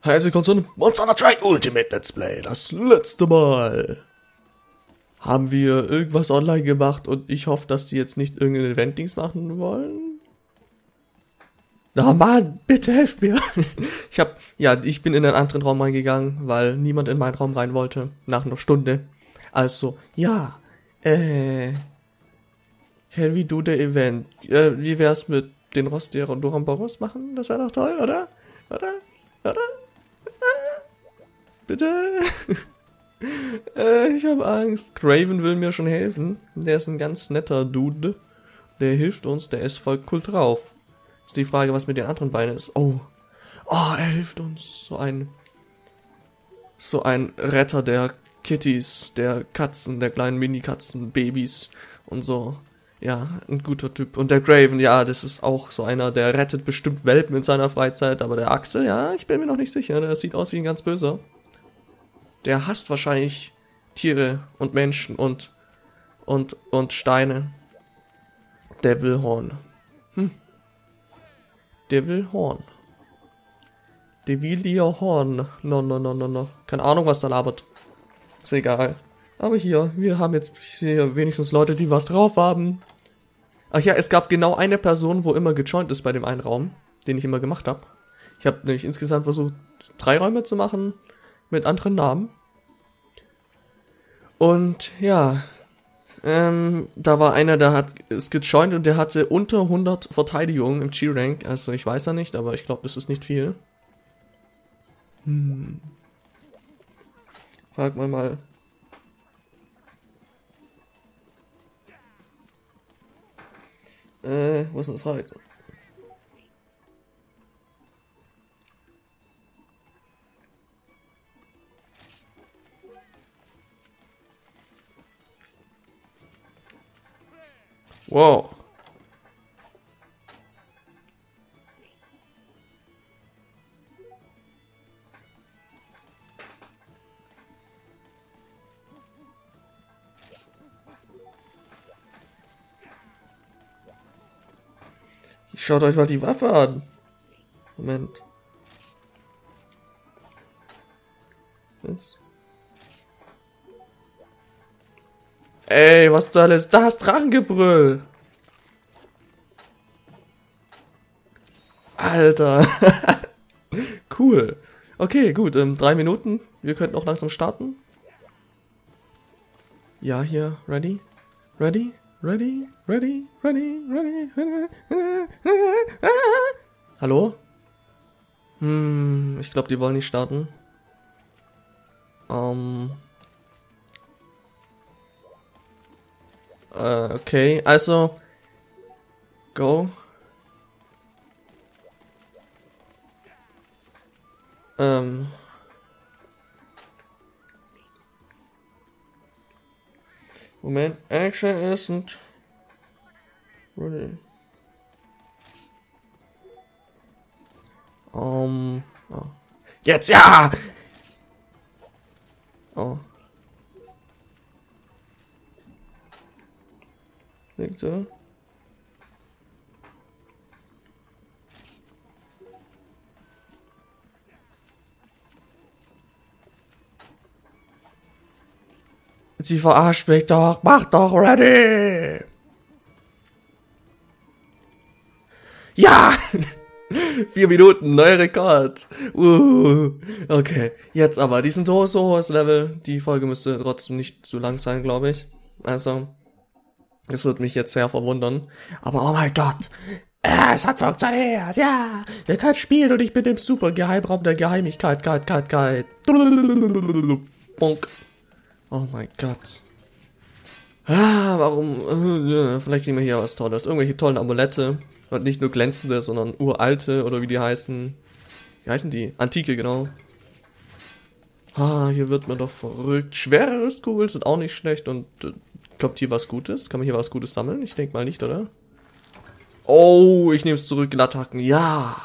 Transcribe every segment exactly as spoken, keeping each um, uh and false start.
Herzlich willkommen zu einem Monster Hunter Tri Ultimate Let's Play. Das letzte Mal haben wir irgendwas online gemacht und ich hoffe, dass die jetzt nicht irgendein Event-Dings machen wollen. Na Mann, bitte helft mir. Ich hab, ja, ich bin in einen anderen Raum reingegangen, weil niemand in meinen Raum rein wollte. Nach einer Stunde. Also, ja, äh, can we do the event? Äh, wie wär's mit den Rostierer und Duramboros machen? Das wäre doch toll, oder? Oder? Oder? Bitte? äh, ich habe Angst. Craven will mir schon helfen. Der ist ein ganz netter Dude. Der hilft uns, der ist voll cool drauf. Ist die Frage, was mit den anderen Beinen ist. Oh. Oh, er hilft uns. So ein... So ein Retter der Kitties, der Katzen, der kleinen Mini-Katzen, Babys und so. Ja, ein guter Typ. Und der Craven, ja, das ist auch so einer, der rettet bestimmt Welpen in seiner Freizeit. Aber der Axel, ja, ich bin mir noch nicht sicher. Der sieht aus wie ein ganz Böser. Der hasst wahrscheinlich Tiere und Menschen und und und Steine. Der will Horn. Hm. Der will Horn. Der will ihr Horn. No, no, no, no, no. Keine Ahnung, was da labert. Ist egal. Aber hier, wir haben jetzt, ich sehe wenigstens Leute, die was drauf haben. Ach ja, es gab genau eine Person, wo immer gejoint ist bei dem einen Raum, den ich immer gemacht habe. Ich habe nämlich insgesamt versucht, drei Räume zu machen mit anderen Namen. Und ja, ähm, da war einer, der hat es gejoint und der hatte unter hundert Verteidigungen im G-Rank. Also ich weiß ja nicht, aber ich glaube, das ist nicht viel. Hm. Frag mal mal. Äh, wo ist denn das heute? Wow. Schaut euch mal die Waffe an. Moment. Was? Ey, was soll ist das? Drachengebrüll. Alter. Cool. Okay, gut. Ähm, drei Minuten. Wir könnten auch langsam starten. Ja, hier. Ready? Ready? Ready? Ready? Ready? Ready? Ready? Hallo? Hm, ich glaube, die wollen nicht starten. Ähm... Uh, okay, also go. Ähm. Moment, Action isn't ready. Um. Oh. Jetzt ja! Oh. Victor. Sie verarscht mich doch. Mach doch ready. Ja! Vier Minuten, neuer Rekord. Uh, okay, jetzt aber. Die sind so, so hohes Level. Die Folge müsste trotzdem nicht zu lang sein, glaube ich. Also... Es wird mich jetzt sehr verwundern. Aber oh mein Gott. Äh, es hat funktioniert. Ja. Wir können spielen und ich bin im super Geheimraum der Geheimigkeit. Guide, guide, guide. Bonk. Oh mein Gott. Ah, warum? Äh, vielleicht kriegen wir hier was Tolles. Irgendwelche tollen Amulette. Und nicht nur glänzende, sondern uralte oder wie die heißen. Wie heißen die? Antike, genau. Ah, hier wird man doch verrückt. Schwere Rüstkugeln sind auch nicht schlecht und... Äh, kommt hier was Gutes? Kann man hier was Gutes sammeln? Ich denke mal nicht, oder? Oh, ich nehme es zurück. Glattacken. Ja.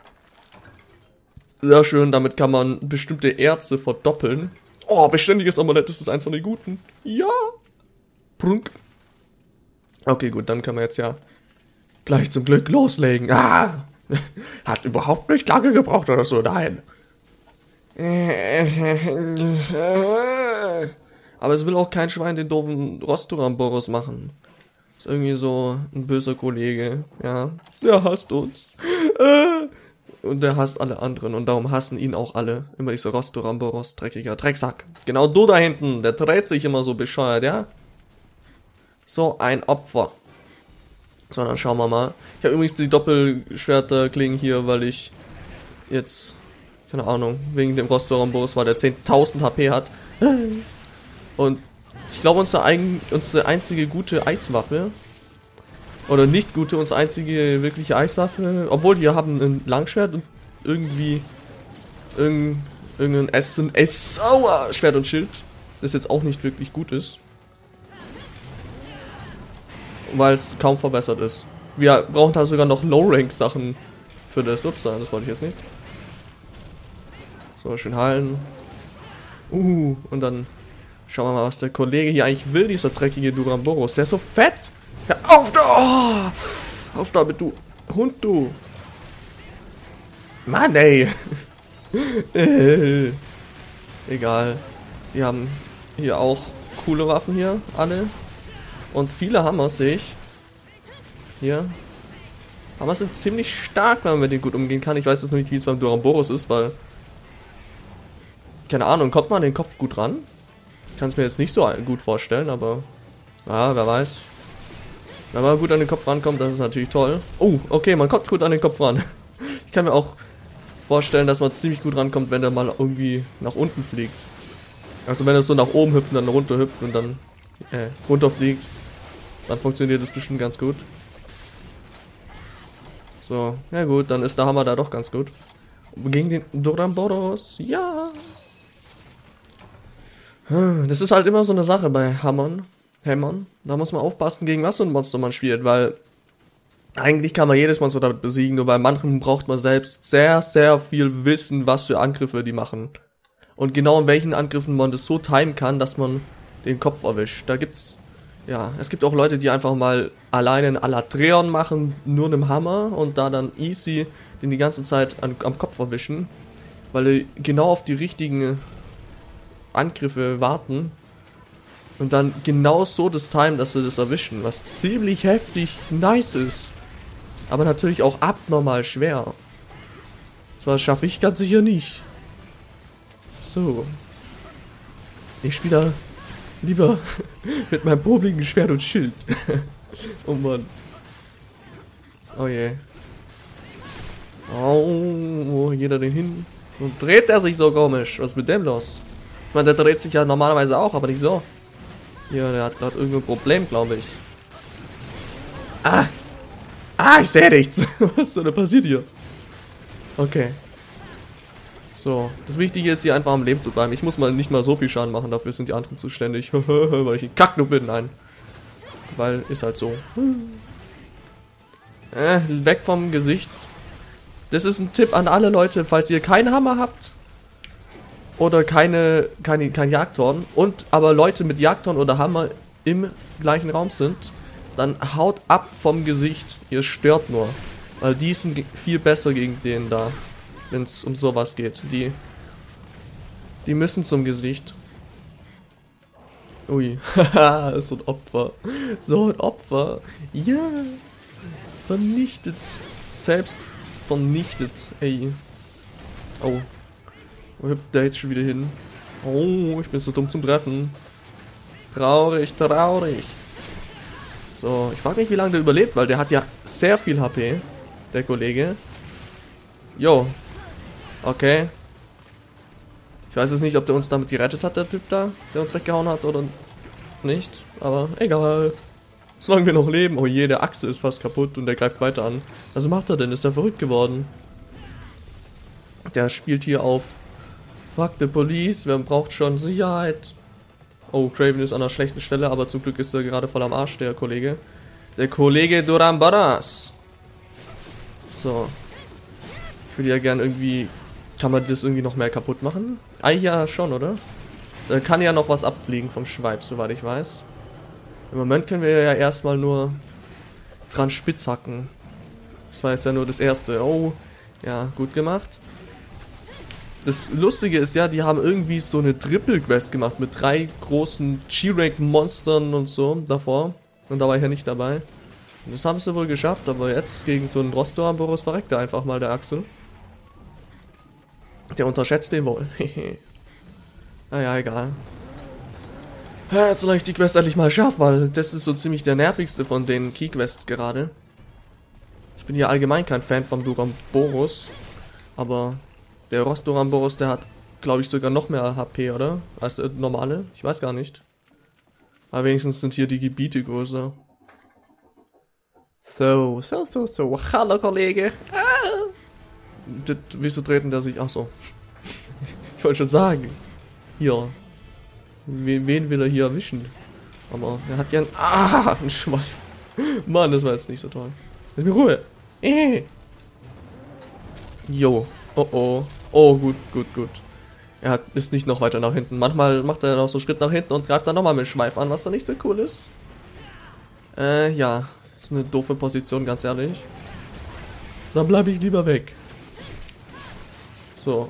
Sehr schön. Damit kann man bestimmte Erze verdoppeln. Oh, beständiges Amulett. Das ist eins von den guten. Ja. Prunk. Okay, gut. Dann können wir jetzt ja gleich zum Glück loslegen. Ah. Hat überhaupt nicht lange gebraucht oder so. Nein. Aber es will auch kein Schwein den doofen Rostoramboros machen. Ist irgendwie so ein böser Kollege, ja. Der hasst uns. Und der hasst alle anderen und darum hassen ihn auch alle. Immer dieser Rostoramboros, dreckiger Drecksack. Genau du da hinten, der dreht sich immer so bescheuert, ja. So ein Opfer. So, dann schauen wir mal. Ich habe übrigens die Doppelschwerterklingen hier, weil ich jetzt, keine Ahnung, wegen dem Rostoramboros war, der zehntausend H P hat. Und ich glaube, unsere, eigen, unsere einzige gute Eiswaffe, oder nicht gute, unsere einzige wirkliche Eiswaffe, obwohl wir haben ein Langschwert und irgendwie irgendein, irgendein S und S, aua, Schwert und Schild, das jetzt auch nicht wirklich gut ist. Weil es kaum verbessert ist. Wir brauchen da sogar noch Low-Rank-Sachen für das. Ups, das wollte ich jetzt nicht. So, schön heilen. Uh, und dann schauen wir mal, was der Kollege hier eigentlich will, dieser dreckige Duramboros. Der ist so fett! Ja, auf da! Oh, auf damit, du Hund, du! Mann, ey! Egal. Die haben hier auch coole Waffen hier, alle. Und viele Hammer sehe ich. Hier. Hammer sind ziemlich stark, wenn man mit denen gut umgehen kann. Ich weiß jetzt noch nicht, wie es beim Duramboros ist, weil... Keine Ahnung, kommt man an den Kopf gut ran? Ich kann es mir jetzt nicht so gut vorstellen, aber... Ja, wer weiß. Wenn man gut an den Kopf rankommt, das ist natürlich toll. Oh, okay, man kommt gut an den Kopf ran. Ich kann mir auch vorstellen, dass man ziemlich gut rankommt, wenn der mal irgendwie nach unten fliegt. Also wenn er so nach oben hüpft und dann runter hüpft und dann äh, runterfliegt. Dann funktioniert das bestimmt ganz gut. So, ja gut, dann ist der Hammer da doch ganz gut. Gegen den Duramboros, ja. Das ist halt immer so eine Sache bei Hammern. Hämmern. Da muss man aufpassen, gegen was so ein Monster man spielt, weil eigentlich kann man jedes Monster damit besiegen, nur bei manchen braucht man selbst sehr, sehr viel Wissen, was für Angriffe die machen. Und genau in welchen Angriffen man das so timen kann, dass man den Kopf erwischt. Da gibt's, ja, es gibt auch Leute, die einfach mal alleine einen Alatreon machen, nur einem Hammer und da dann easy den die ganze Zeit an, am Kopf erwischen, weil die genau auf die richtigen Angriffe warten und dann genau so das Time, dass sie das erwischen, was ziemlich heftig nice ist, aber natürlich auch abnormal schwer. Das schaffe ich ganz sicher nicht. So. Ich spiele lieber mit meinem popligen Schwert und Schild. Oh Mann. Oh je. Oh, wo jeder den hin? Und dreht er sich so komisch? Was ist mit dem los? Ich meine, der dreht sich ja normalerweise auch, aber nicht so. Ja, der hat gerade irgendein Problem, glaube ich. Ah! Ah, ich sehe nichts! Was soll denn passiert hier? Okay. So, das Wichtige ist hier einfach am Leben zu bleiben. Ich muss mal nicht mal so viel Schaden machen, dafür sind die anderen zuständig. Weil ich ein Kacknoob bin, nein. Weil, ist halt so. Äh, weg vom Gesicht. Das ist ein Tipp an alle Leute, falls ihr keinen Hammer habt. Oder keine, keine, kein Jagdhorn. Und aber Leute mit Jagdhorn oder Hammer im gleichen Raum sind. Dann haut ab vom Gesicht. Ihr stört nur. Weil die sind viel besser gegen den da. Wenn es um sowas geht. Die, die müssen zum Gesicht. Ui. Haha, so ein Opfer. So ein Opfer. Ja. Vernichtet. Selbst vernichtet. Ey. Oh. Wo hüpft der jetzt schon wieder hin? Oh, ich bin so dumm zum Treffen. Traurig, traurig. So, ich frage mich, wie lange der überlebt, weil der hat ja sehr viel H P. Der Kollege. Jo. Okay. Ich weiß jetzt nicht, ob der uns damit gerettet hat, der Typ da, der uns weggehauen hat oder nicht. Aber egal. Solange wir noch leben. Oh je, der Achse ist fast kaputt und der greift weiter an. Was macht er denn? Ist er verrückt geworden? Der spielt hier auf Fuck the Police. Wer braucht schon Sicherheit? Oh, Craven ist an einer schlechten Stelle, aber zum Glück ist er gerade voll am Arsch, der Kollege. Der Kollege Duramboros. So. Ich würde ja gern irgendwie... Kann man das irgendwie noch mehr kaputt machen? Ah ja, schon, oder? Da kann ja noch was abfliegen vom Schweif, soweit ich weiß. Im Moment können wir ja erstmal nur dran spitzhacken. Das war jetzt ja nur das erste. Oh, ja, gut gemacht. Das Lustige ist ja, die haben irgendwie so eine Triple-Quest gemacht mit drei großen G-Rank-Monstern und so davor. Und da war ich ja nicht dabei. Und das haben sie wohl geschafft, aber jetzt gegen so einen Rostoramboros verreckt er einfach mal der Axel. Der unterschätzt den wohl. Naja, egal. Ja, jetzt soll ich die Quest endlich mal schaffen, weil das ist so ziemlich der nervigste von den Key-Quests gerade. Ich bin ja allgemein kein Fan vom Duramboros, aber der Rostoramboros, der hat, glaube ich, sogar noch mehr H P, oder? Als der normale? Ich weiß gar nicht. Aber wenigstens sind hier die Gebiete größer. So, so, so, so. Hallo, Kollege. Ah. Das, wieso treten der sich? Ach so. Ich wollte schon sagen. Hier. Wen, wen will er hier erwischen? Aber er hat ja einen... Ah, einen Schweif. Mann, das war jetzt nicht so toll. Lass mir Ruhe. Eh. Jo. Oh oh. Oh, gut, gut, gut. Er hat, ist nicht noch weiter nach hinten. Manchmal macht er noch so einen Schritt nach hinten und greift dann nochmal mit Schweif an, was dann nicht so cool ist. Äh, ja. Das ist eine doofe Position, ganz ehrlich. Dann bleibe ich lieber weg. So.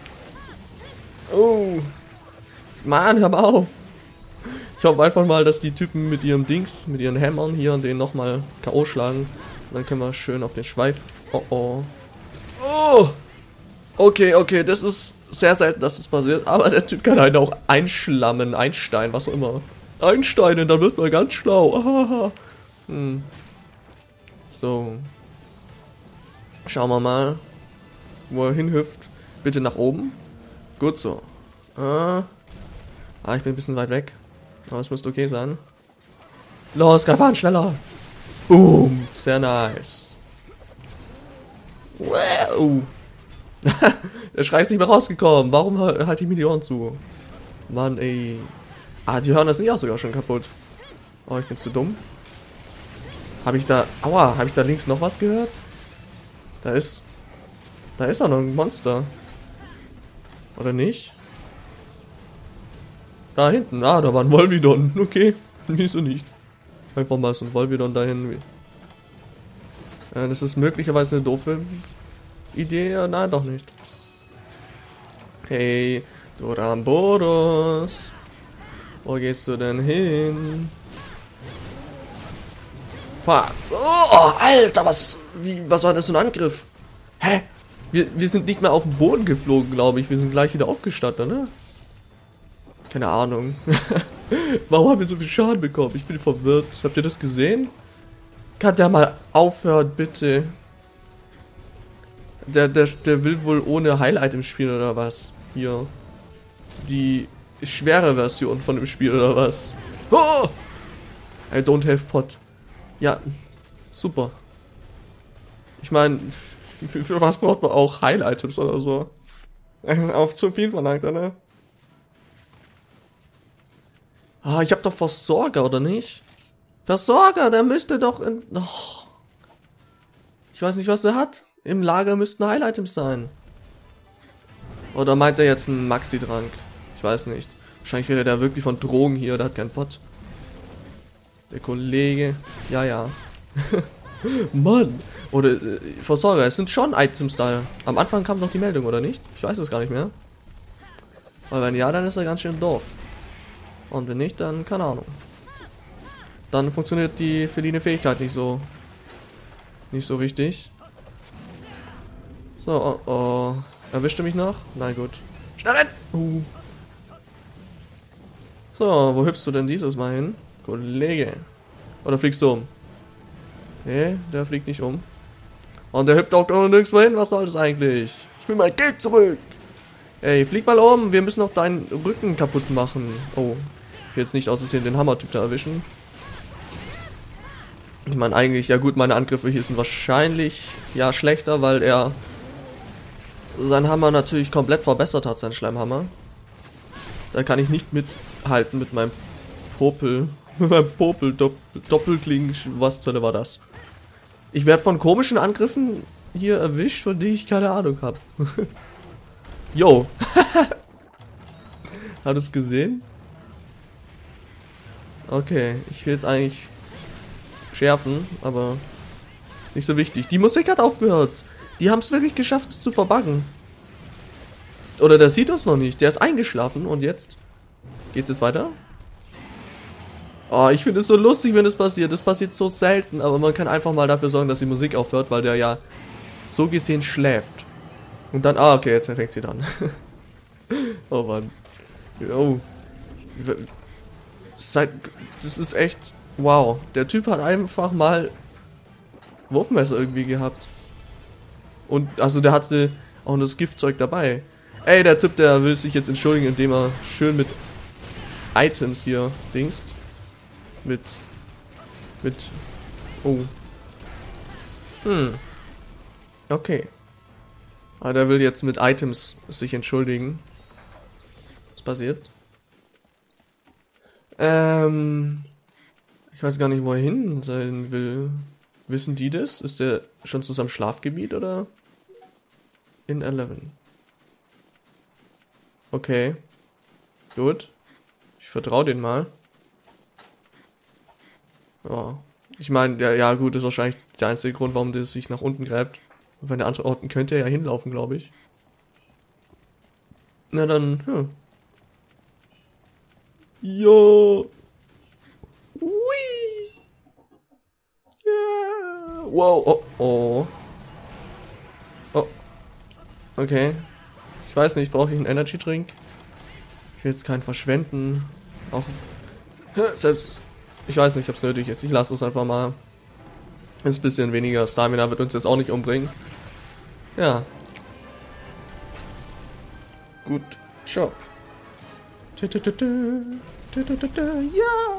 Oh. Mann, hör mal auf. Ich hoffe einfach mal, dass die Typen mit ihren Dings, mit ihren Hämmern hier und den nochmal K O schlagen. Dann können wir schön auf den Schweif. Oh oh. Oh! Okay, okay, das ist sehr selten, dass das passiert. Aber der Typ kann einen auch einschlammen, einstein, was auch immer. Einsteinen, dann wird man ganz schlau. Ahaha. Hm. So. Schauen wir mal, wo er hinhüpft. Bitte nach oben. Gut so. Ah. Ah, ich bin ein bisschen weit weg. Aber es müsste okay sein. Los, greif an, schneller. Boom. Sehr nice. Wow. Der Schrei ist nicht mehr rausgekommen. Warum halte ich mir die Ohren zu? Mann, ey. Ah, die hören das nicht auch sogar schon kaputt. Oh, ich bin zu dumm. Habe ich da... Aua, habe ich da links noch was gehört? Da ist... Da ist doch noch ein Monster. Oder nicht? Da hinten. Ah, da war ein Volvidon. Okay. Wieso nicht? Einfach mal so ein Volvidon dahin. Ja, das ist möglicherweise eine doofe Idee. Ja, nein, doch nicht. Hey, Duramboros. Wo gehst du denn hin? Fahrt. Oh, Alter, was, wie, was war das für ein Angriff? Hä? Wir, wir sind nicht mehr auf den Boden geflogen, glaube ich. Wir sind gleich wieder aufgestanden, ne? Keine Ahnung. Warum haben wir so viel Schaden bekommen? Ich bin verwirrt. Habt ihr das gesehen? Kann der mal aufhören, bitte? Der, der, der will wohl ohne Heil-Items spielen, oder was? Hier. Die schwere Version von dem Spiel, oder was? Oh! I don't have pot. Ja, super. Ich meine, für, für was braucht man auch Heil-Items oder so? Auf zu viel verlangt, oder? Ah, ich hab doch Versorger, oder nicht? Versorger, der müsste doch in... Oh. Ich weiß nicht, was er hat. Im Lager müssten Heil-Items sein. Oder meint er jetzt einen Maxi-Trank? Ich weiß nicht. Wahrscheinlich redet er wirklich von Drogen hier, der hat keinen Pott. Der Kollege. Ja, ja. Mann. Oder äh, Versorger, es sind schon Items da. Am Anfang kam noch die Meldung, oder nicht? Ich weiß es gar nicht mehr. Aber wenn ja, dann ist er ganz schön doof. Und wenn nicht, dann keine Ahnung. Dann funktioniert die verliehene Fähigkeit nicht so. Nicht so richtig. So, oh, oh. Erwischte mich noch? Na gut. Schnell rennen! Uh. So, wo hüpfst du denn dieses Mal hin? Kollege. Oder fliegst du um? Nee, der fliegt nicht um. Und der hüpft auch nirgendwo hin. Was soll das eigentlich? Ich will mein Geld zurück! Ey, flieg mal um. Wir müssen noch deinen Rücken kaputt machen. Oh. Ich will jetzt nicht aus Versehen den Hammertyp da erwischen. Ich meine eigentlich, ja gut, meine Angriffe hier sind wahrscheinlich ja schlechter, weil er sein Hammer natürlich komplett verbessert hat, sein Schleimhammer. Da kann ich nicht mithalten mit meinem Popel. Mit meinem Popel Doppelklingen. Was zur Hölle war das? Ich werde von komischen Angriffen hier erwischt, von denen ich keine Ahnung habe. Yo. Hat es gesehen? Okay, ich will jetzt eigentlich schärfen, aber nicht so wichtig. Die Musik hat aufgehört. Die haben es wirklich geschafft, es zu verbuggen. Oder der sieht uns noch nicht. Der ist eingeschlafen und jetzt geht es weiter. Oh, ich finde es so lustig, wenn das passiert. Das passiert so selten, aber man kann einfach mal dafür sorgen, dass die Musik aufhört, weil der ja so gesehen schläft. Und dann, ah, okay, jetzt fängt sie dann. Oh Mann. Oh. Das ist echt, wow. Der Typ hat einfach mal Wurfmesser irgendwie gehabt. Und, also der hatte auch das Giftzeug dabei. Ey, der Typ, der will sich jetzt entschuldigen, indem er schön mit Items hier dingst. Mit, mit, oh. Hm. Okay. Aber der will jetzt mit Items sich entschuldigen. Was passiert? Ähm, ich weiß gar nicht, wo er hin sein will. Wissen die das? Ist der schon zu seinem Schlafgebiet oder? In elf. Okay. Gut. Ich vertraue den mal. Ja. Ich meine, ja, ja gut, ist wahrscheinlich der einzige Grund, warum der sich nach unten gräbt. Und wenn der andere Orten könnte er ja hinlaufen, glaube ich. Na dann, ja. Jo. Hui. Yeah. Wow, oh, oh. Oh. Okay. Ich weiß nicht, brauche ich einen Energy Drink? Ich will jetzt keinen verschwenden. Auch. Selbst. Ich weiß nicht, ob es nötig ist. Ich lasse es einfach mal. Ist ein bisschen weniger. Stamina wird uns jetzt auch nicht umbringen. Ja. Gut Job. Ja.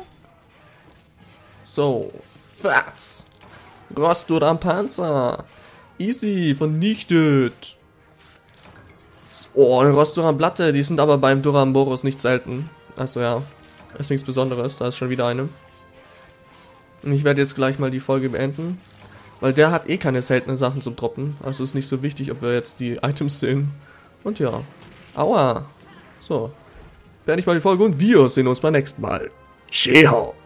So. Fats. Rostur am Panzer. Easy. Vernichtet. Oh, eine Rostur-Platte. Die sind aber beim Duramboros nicht selten. Also ja. Ist nichts Besonderes. Da ist schon wieder eine. Und ich werde jetzt gleich mal die Folge beenden. Weil der hat eh keine seltenen Sachen zum Droppen. Also ist nicht so wichtig, ob wir jetzt die Items sehen. Und ja. Aua. So. Beende ich mal die Folge und wir sehen uns beim nächsten Mal. Ciao.